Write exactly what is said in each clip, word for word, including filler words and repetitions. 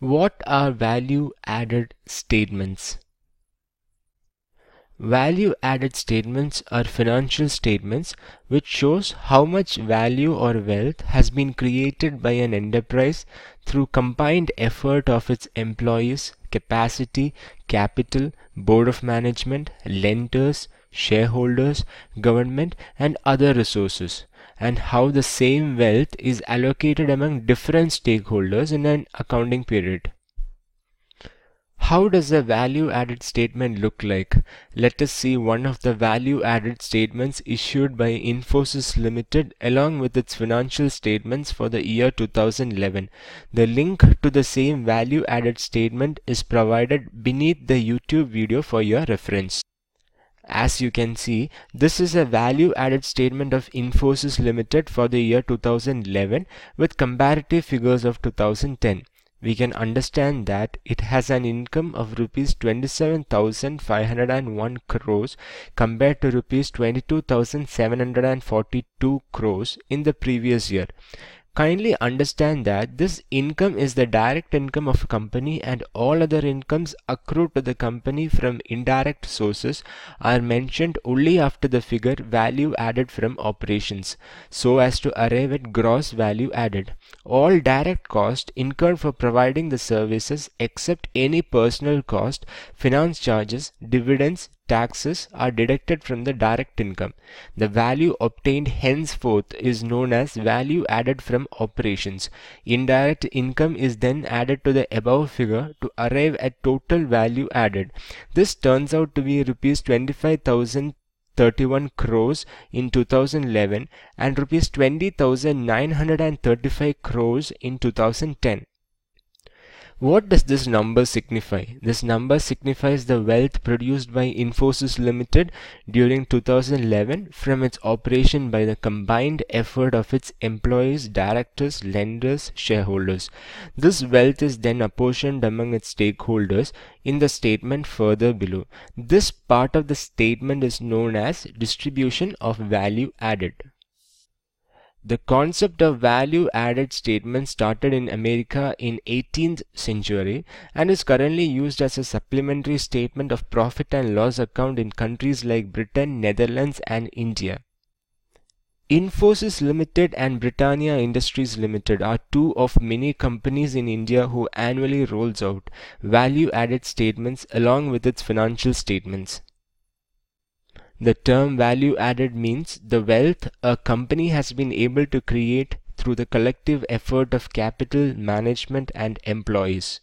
What are value-added statements? Value-added statements are financial statements which shows how much value or wealth has been created by an enterprise through combined effort of its employees, capacity, capital, board of management, lenders, shareholders, government, and other resources, and how the same wealth is allocated among different stakeholders in an accounting period. How does a value-added statement look like? Let us see one of the value-added statements issued by Infosys Limited along with its financial statements for the year two thousand eleven. The link to the same value-added statement is provided beneath the YouTube video for your reference. As you can see, this is a value-added statement of Infosys Limited for the year two thousand eleven with comparative figures of two thousand ten. We can understand that it has an income of rupees twenty-seven thousand five hundred one crores compared to rupees twenty-two thousand seven hundred forty-two crores in the previous year. Kindly understand that this income is the direct income of a company, and all other incomes accrued to the company from indirect sources are mentioned only after the figure value added from operations, so as to arrive at gross value added. All direct costs incurred for providing the services except any personal cost, finance charges, dividends, taxes are deducted from the direct income. The value obtained henceforth is known as value added from operations. Indirect income is then added to the above figure to arrive at total value added. This turns out to be rupees twenty-five thousand thirty-one crores in two thousand eleven and rupees twenty thousand nine hundred thirty-five crores in two thousand ten. What does this number signify? This number signifies the wealth produced by Infosys Limited during two thousand eleven from its operation by the combined effort of its employees, directors, lenders, shareholders. This wealth is then apportioned among its stakeholders in the statement further below. This part of the statement is known as distribution of value added. The concept of value-added statement started in America in eighteenth century and is currently used as a supplementary statement of profit and loss account in countries like Britain, Netherlands and India. Infosys Limited and Britannia Industries Limited are two of many companies in India who annually rolls out value-added statements along with its financial statements. The term value added means the wealth a company has been able to create through the collective effort of capital, management and employees.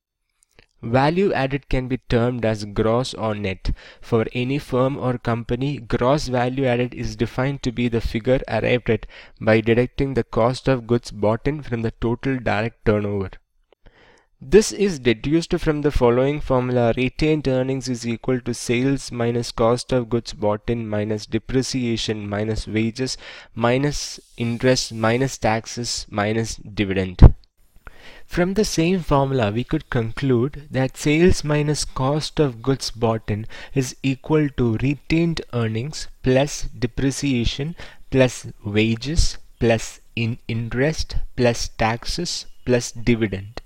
Value added can be termed as gross or net. For any firm or company, gross value added is defined to be the figure arrived at by deducting the cost of goods bought in from the total direct turnover. This is deduced from the following formula: retained earnings is equal to sales minus cost of goods bought in minus depreciation minus wages minus interest minus taxes minus dividend. From the same formula we could conclude that sales minus cost of goods bought in is equal to retained earnings plus depreciation plus wages plus in interest plus taxes plus dividend.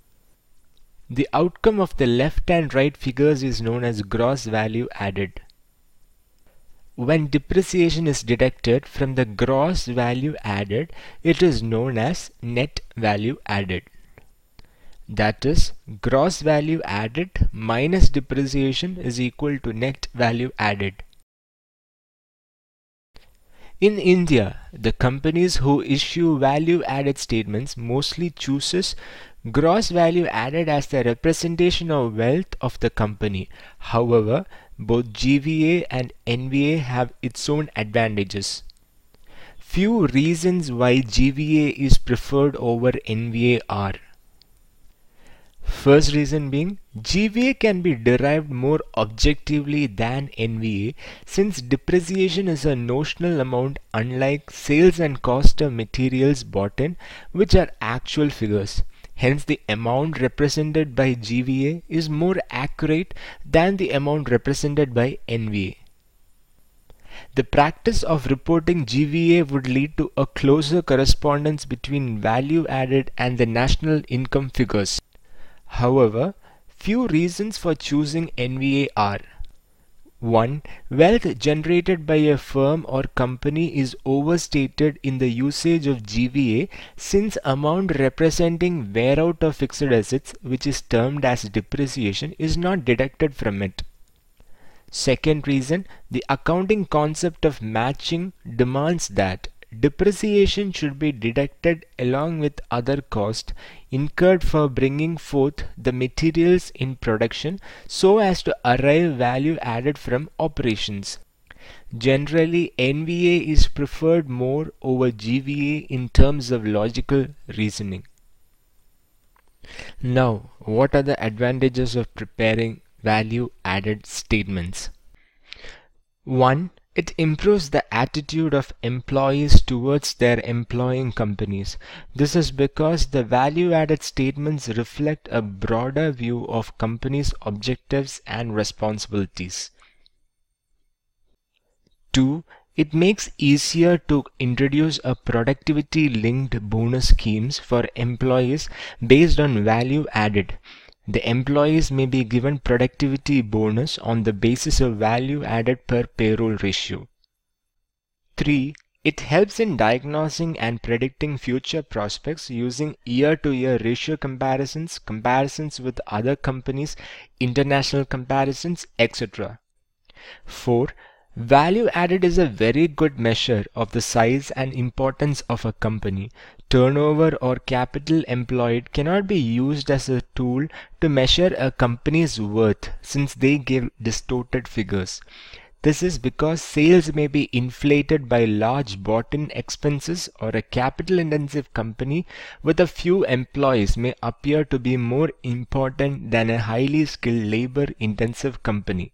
The outcome of the left and right figures is known as gross value added. When depreciation is deducted from the gross value added, it is known as net value added. That is, gross value added minus depreciation is equal to net value added. In India, the companies who issue value-added statements mostly chooses gross value added as the representation of wealth of the company. However, both G V A and N V A have its own advantages. Few reasons why G V A is preferred over N V A are: first reason being, G V A can be derived more objectively than N V A since depreciation is a notional amount, unlike sales and cost of materials bought in, which are actual figures. Hence, the amount represented by G V A is more accurate than the amount represented by N V A. The practice of reporting G V A would lead to a closer correspondence between value added and the national income figures. However, few reasons for choosing N V A are: one. Wealth generated by a firm or company is overstated in the usage of G V A, since amount representing wear out of fixed assets, which is termed as depreciation, is not deducted from it. Second reason, the accounting concept of matching demands that depreciation should be deducted along with other costs incurred for bringing forth the materials in production so as to arrive value added from operations. Generally, N V A is preferred more over G V A in terms of logical reasoning. Now, what are the advantages of preparing value added statements? one. It improves the attitude of employees towards their employing companies. This is because the value added statements reflect a broader view of companies' objectives and responsibilities. two. It makes easier to introduce a productivity linked bonus schemes for employees based on value added. The employees may be given productivity bonus on the basis of value added per payroll ratio. three. It helps in diagnosing and predicting future prospects using year-to-year ratio comparisons, comparisons with other companies, international comparisons, et cetera. four. Value added is a very good measure of the size and importance of a company. Turnover or capital employed cannot be used as a tool to measure a company's worth, since they give distorted figures. This is because sales may be inflated by large bought-in expenses, or a capital-intensive company with a few employees may appear to be more important than a highly skilled labor-intensive company.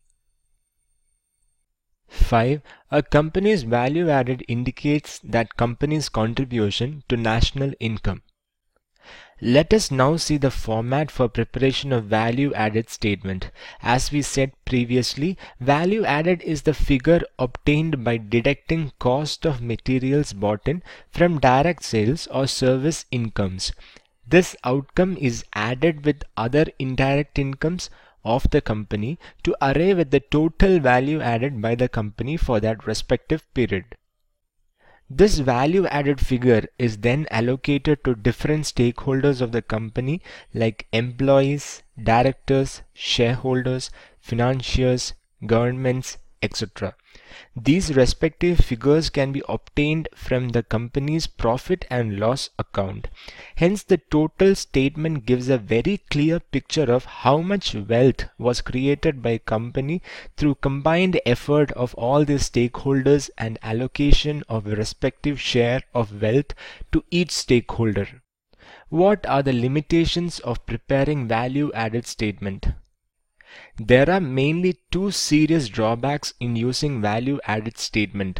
five. A company's value added indicates that company's contribution to national income. Let us now see the format for preparation of value added statement. As we said previously, value added is the figure obtained by deducting cost of materials bought in from direct sales or service incomes. This outcome is added with other indirect incomes of the company to arrive at the total value added by the company for that respective period. This value added figure is then allocated to different stakeholders of the company like employees, directors, shareholders, financiers, governments, et cetera. These respective figures can be obtained from the company's profit and loss account. Hence, the total statement gives a very clear picture of how much wealth was created by a company through combined effort of all the stakeholders and allocation of a respective share of wealth to each stakeholder. What are the limitations of preparing value added statement? There are mainly two serious drawbacks in using value added statement.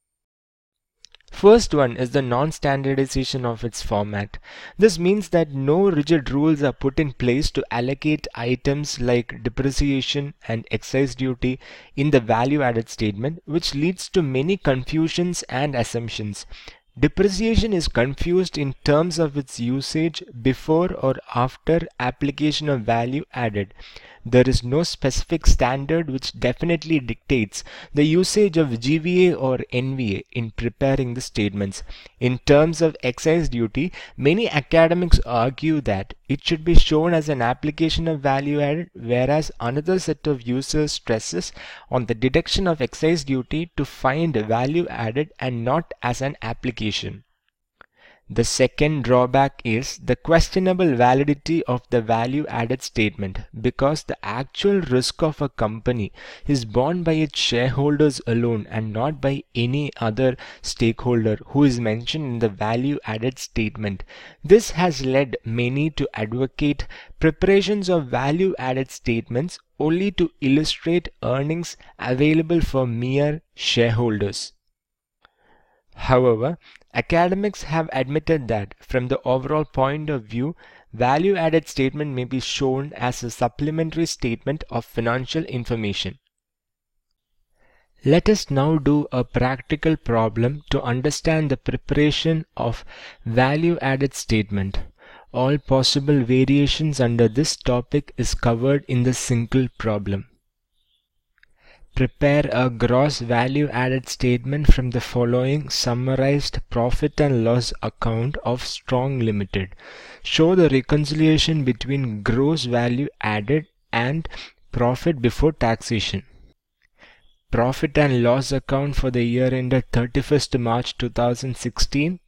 First one is the non-standardization of its format. This means that no rigid rules are put in place to allocate items like depreciation and excise duty in the value added statement, which leads to many confusions and assumptions. Depreciation is confused in terms of its usage before or after application of value added. There is no specific standard which definitely dictates the usage of G V A or N V A in preparing the statements. In terms of excise duty, many academics argue that it should be shown as an application of value added, whereas another set of users stresses on the deduction of excise duty to find value added and not as an application. The second drawback is the questionable validity of the value added statement, because the actual risk of a company is borne by its shareholders alone and not by any other stakeholder who is mentioned in the value added statement. This has led many to advocate preparations of value added statements only to illustrate earnings available for mere shareholders. However, academics have admitted that from the overall point of view, value added statement may be shown as a supplementary statement of financial information. Let us now do a practical problem to understand the preparation of value added statement. All possible variations under this topic is covered in the single problem. Prepare a gross value added statement from the following summarized profit and loss account of Strong Limited. Show the reconciliation between gross value added and profit before taxation. Profit and loss account for the year ended thirty-first March two thousand sixteen.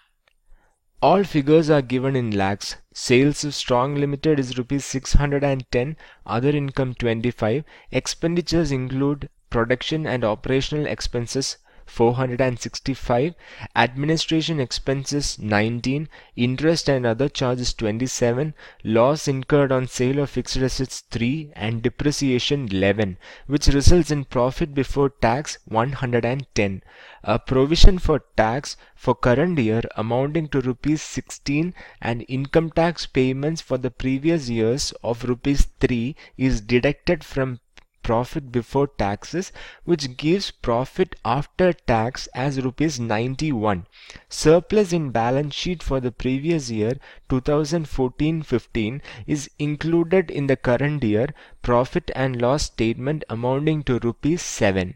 All figures are given in lakhs. Sales of Strong Limited is rupees six hundred ten, other income twenty-five. Expenditures include production and operational expenses four hundred sixty-five, administration expenses nineteen, interest and other charges twenty-seven, loss incurred on sale of fixed assets three, and depreciation eleven, which results in profit before tax one hundred ten. A provision for tax for current year amounting to rupees sixteen and income tax payments for the previous years of rupees three is deducted from profit before taxes, which gives profit after tax as rupees ninety-one. Surplus in balance sheet for the previous year two thousand fourteen fifteen is included in the current year profit and loss statement amounting to rupees seven.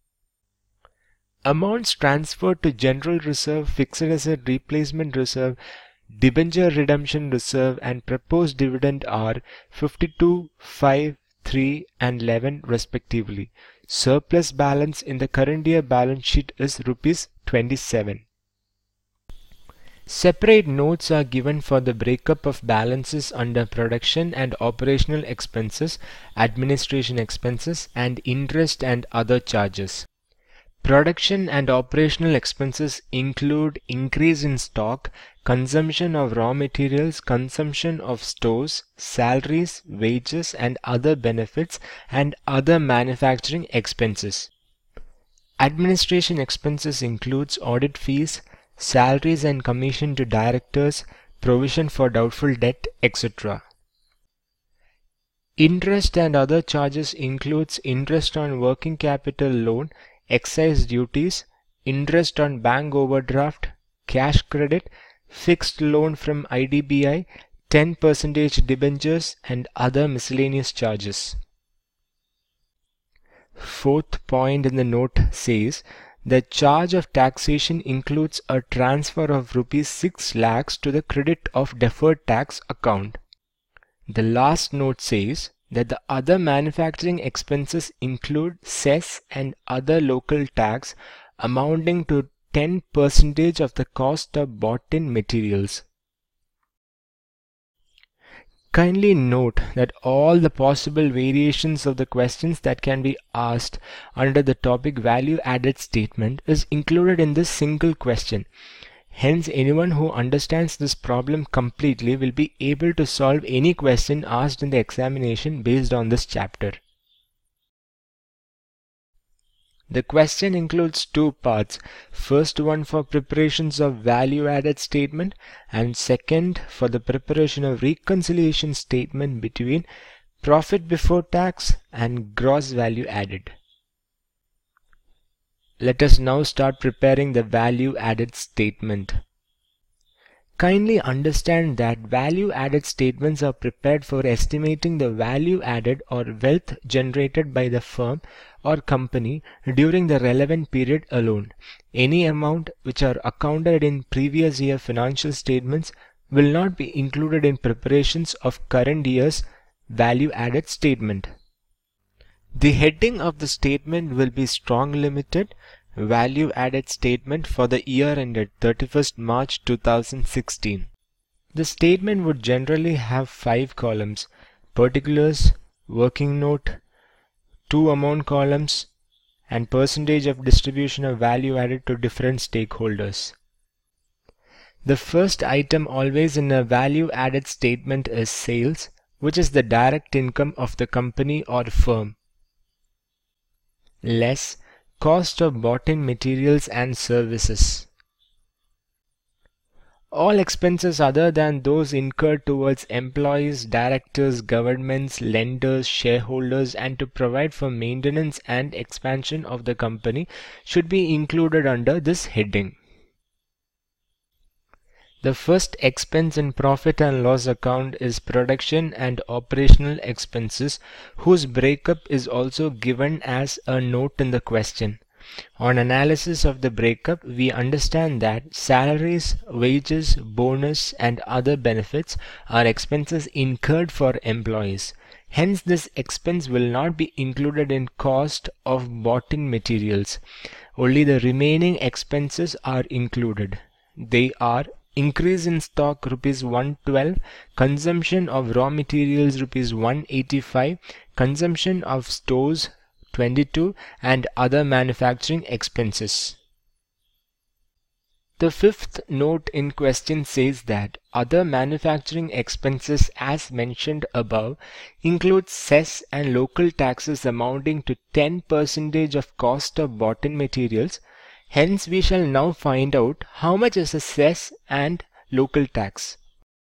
Amounts transferred to general reserve, fixed asset replacement reserve, debenture redemption reserve and proposed dividend are fifty-two, five, three and eleven respectively. Surplus balance in the current year balance sheet is rupees twenty-seven. Separate notes are given for the breakup of balances under production and operational expenses, administration expenses and interest and other charges. Production and operational expenses include increase in stock, consumption of raw materials, consumption of stores, salaries, wages and other benefits and other manufacturing expenses. Administration expenses includes audit fees, salaries and commission to directors, provision for doubtful debt, et cetera. Interest and other charges includes interest on working capital loan, excise duties, interest on bank overdraft, cash credit, fixed loan from I D B I, ten percent debentures and other miscellaneous charges. Fourth point in the note says, the charge of taxation includes a transfer of rupees six lakhs to the credit of deferred tax account. The last note says that the other manufacturing expenses include cess and other local tax amounting to ten percent of the cost of bought-in materials. Kindly note that all the possible variations of the questions that can be asked under the topic value added statement is included in this single question. Hence, anyone who understands this problem completely will be able to solve any question asked in the examination based on this chapter. The question includes two parts. First one for preparations of value added statement and second for the preparation of reconciliation statement between profit before tax and gross value added. Let us now start preparing the value added statement. Kindly understand that value added statements are prepared for estimating the value added or wealth generated by the firm or company during the relevant period alone. Any amount which are accounted in previous year financial statements will not be included in preparations of current year's value added statement. The heading of the statement will be Strong Limited Value Added Statement for the year ended thirty-first March two thousand sixteen. The statement would generally have five columns: particulars, working note, two amount columns, and percentage of distribution of value added to different stakeholders. The first item always in a value added statement is sales, which is the direct income of the company or firm, less cost of bought-in materials and services. All expenses other than those incurred towards employees, directors, governments, lenders, shareholders, and to provide for maintenance and expansion of the company should be included under this heading. The first expense in profit and loss account is production and operational expenses, whose breakup is also given as a note in the question. On analysis of the breakup, we understand that salaries, wages, bonus, and other benefits are expenses incurred for employees. Hence, this expense will not be included in cost of bought-in materials. Only the remaining expenses are included. They are increase in stock rupees one hundred twelve, consumption of raw materials rupees one hundred eighty-five, consumption of stores twenty-two, and other manufacturing expenses. The fifth note in question says that other manufacturing expenses as mentioned above include cess and local taxes amounting to ten percent of cost of bought-in materials. Hence, we shall now find out how much is a cess and local tax.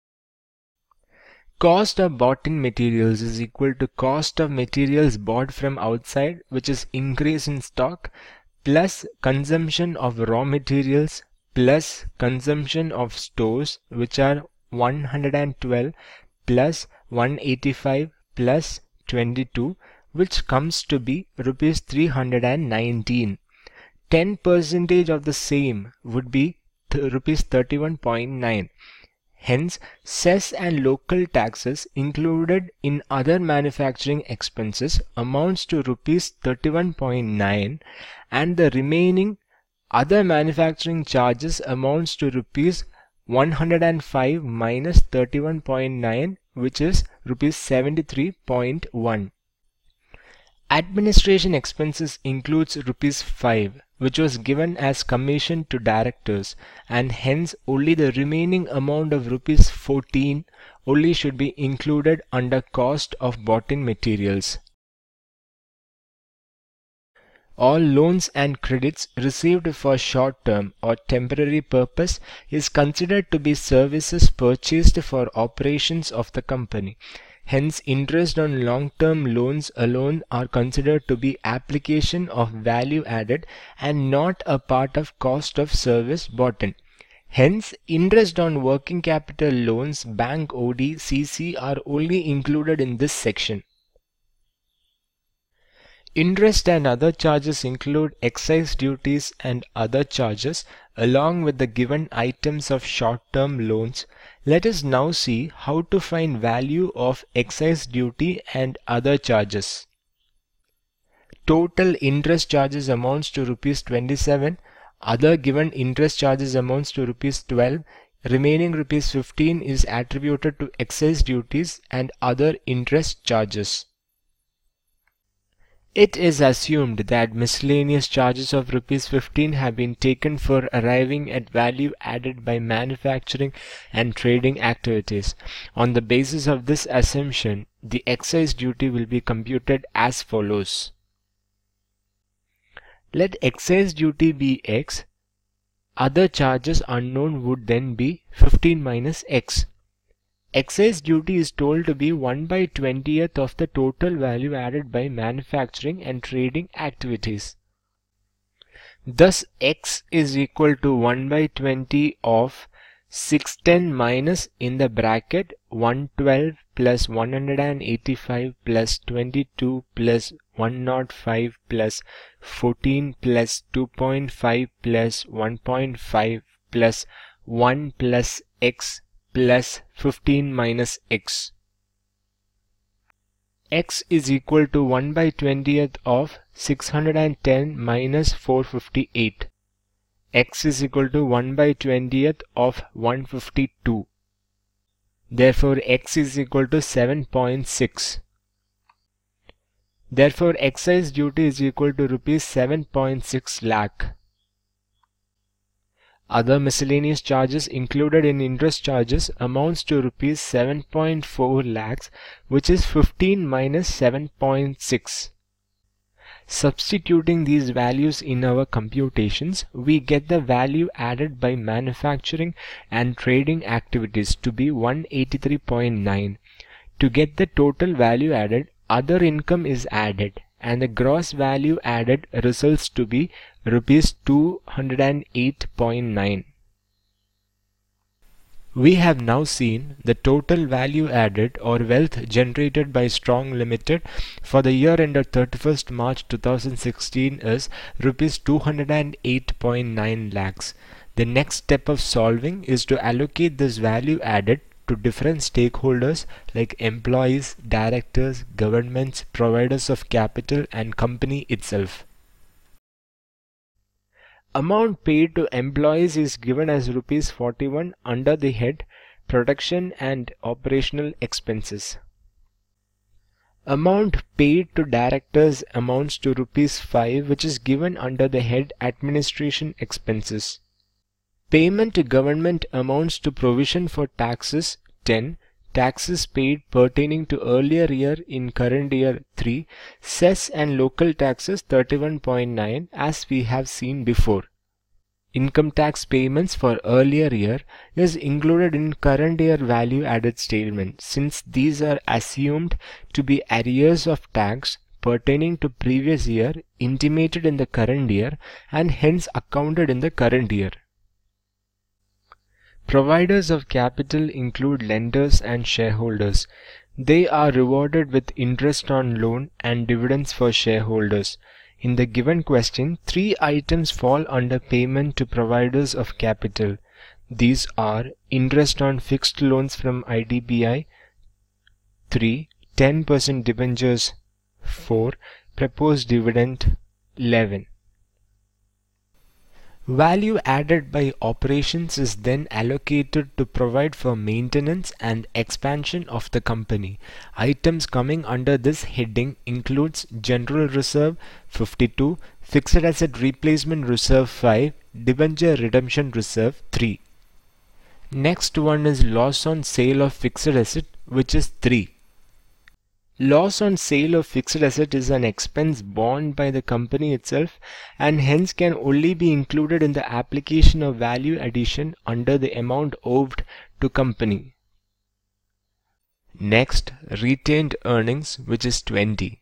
Cost of bought-in materials is equal to cost of materials bought from outside, which is increase in stock, plus consumption of raw materials, plus consumption of stores, which are one hundred twelve, plus one hundred eighty-five, plus twenty-two, which comes to be rupees three hundred nineteen. ten percent of the same would be th rupees thirty-one point nine. Hence, cess and local taxes included in other manufacturing expenses amounts to rupees thirty-one point nine, and the remaining other manufacturing charges amounts to rupees one hundred five minus thirty-one point nine, which is rupees seventy-three point one. Administration expenses includes rupees five, which was given as commission to directors, and hence only the remaining amount of rupees fourteen only should be included under cost of bought-in materials. All loans and credits received for short-term or temporary purpose is considered to be services purchased for operations of the company. Hence, interest on long-term loans alone are considered to be application of value added and not a part of cost of service bought in. Hence, interest on working capital loans, bank O D, C C are only included in this section. Interest and other charges include excise duties and other charges along with the given items of short-term loans. Let us now see how to find value of excise duty and other charges. Total interest charges amounts to rupees twenty-seven, other given interest charges amounts to rupees twelve, remaining rupees fifteen is attributed to excise duties and other interest charges. It is assumed that miscellaneous charges of rupees fifteen have been taken for arriving at value added by manufacturing and trading activities. On the basis of this assumption, the excise duty will be computed as follows. Let excise duty be X. Other charges unknown would then be fifteen minus X. Excise duty is told to be one by twentieth of the total value added by manufacturing and trading activities. Thus, X is equal to one by twenty of six hundred ten minus in the bracket one hundred twelve plus one hundred eighty-five plus twenty-two plus one hundred five plus fourteen plus two point five plus one point five plus one plus X plus fifteen minus X. X is equal to one by twentieth of six hundred ten minus four hundred fifty-eight. X is equal to one by twentieth of one hundred fifty-two. Therefore, X is equal to seven point six. Therefore, excise duty is equal to rupees seven point six lakh. Other miscellaneous charges included in interest charges amounts to rupees seven point four lakhs, which is fifteen minus seven point six. Substituting these values in our computations, we get the value added by manufacturing and trading activities to be one hundred eighty-three point nine. To get the total value added, other income is added, and the gross value added results to be rupees two hundred eight point nine. We have now seen the total value added or wealth generated by Strong Limited for the year ended thirty-first March two thousand sixteen is rupees two hundred eight point nine lakhs. The next step of solving is to allocate this value added to different stakeholders like employees, directors, governments, providers of capital and company itself. Amount paid to employees is given as rupees forty-one under the head Production and Operational Expenses. Amount paid to directors amounts to rupees five, which is given under the head Administration Expenses. Payment to government amounts to provision for taxes ten, taxes paid pertaining to earlier year in current year three, cess and local taxes thirty-one point nine as we have seen before. Income tax payments for earlier year is included in current year value added statement since these are assumed to be arrears of tax pertaining to previous year intimated in the current year and hence accounted in the current year. Providers of capital include lenders and shareholders. They are rewarded with interest on loan and dividends for shareholders. In the given question, three items fall under payment to providers of capital. These are interest on fixed loans from I D B I, three, ten percent debentures, four, proposed dividend, eleven. Value added by operations is then allocated to provide for maintenance and expansion of the company. Items coming under this heading includes General Reserve fifty-two, Fixed Asset Replacement Reserve five, Debenture Redemption Reserve three. Next one is loss on sale of fixed asset, which is three. Loss on sale of fixed asset is an expense borne by the company itself and hence can only be included in the application of value addition under the amount owed to company. Next, retained earnings, which is twenty.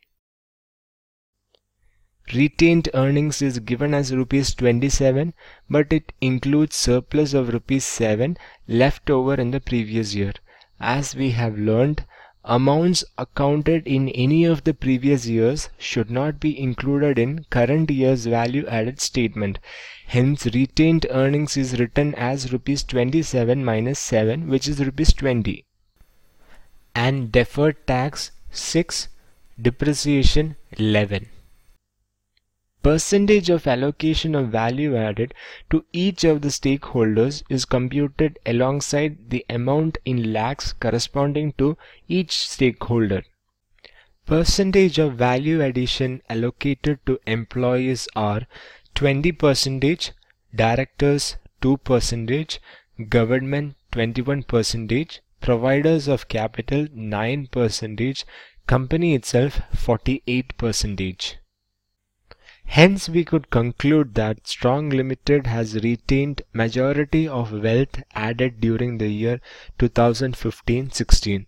Retained earnings is given as rupees twenty-seven, but it includes surplus of rupees seven left over in the previous year. As we have learned, amounts accounted in any of the previous years should not be included in current year's value added statement. Hence, retained earnings is written as rupees twenty-seven minus seven, which is rupees twenty. And deferred tax six, depreciation eleven. Percentage of allocation of value added to each of the stakeholders is computed alongside the amount in lakhs corresponding to each stakeholder. Percentage of value addition allocated to employees are twenty percent, directors two percent, government twenty-one percent, providers of capital nine percent, company itself forty-eight percent. Hence, we could conclude that Strong Limited has retained majority of wealth added during the year two thousand fifteen sixteen.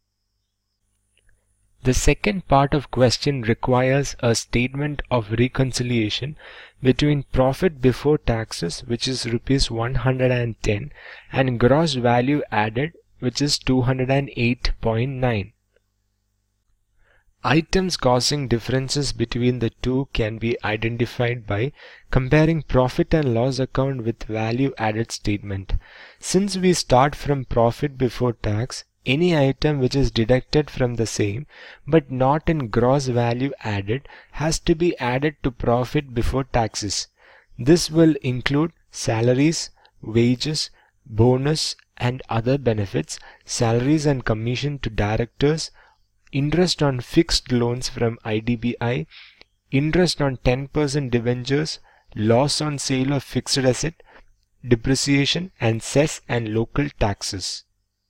The second part of question requires a statement of reconciliation between profit before taxes, which is rupees one hundred ten, and gross value added, which is two hundred eight point nine. Items causing differences between the two can be identified by comparing profit and loss account with value added statement. Since we start from profit before tax, any item which is deducted from the same but not in gross value added has to be added to profit before taxes. This will include salaries, wages, bonus and other benefits, salaries and commission to directors, interest on fixed loans from I D B I, interest on ten percent debentures, loss on sale of fixed asset, depreciation and cess and local taxes.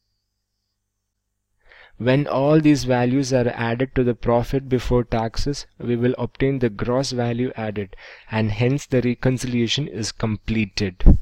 When all these values are added to the profit before taxes, we will obtain the gross value added and hence the reconciliation is completed.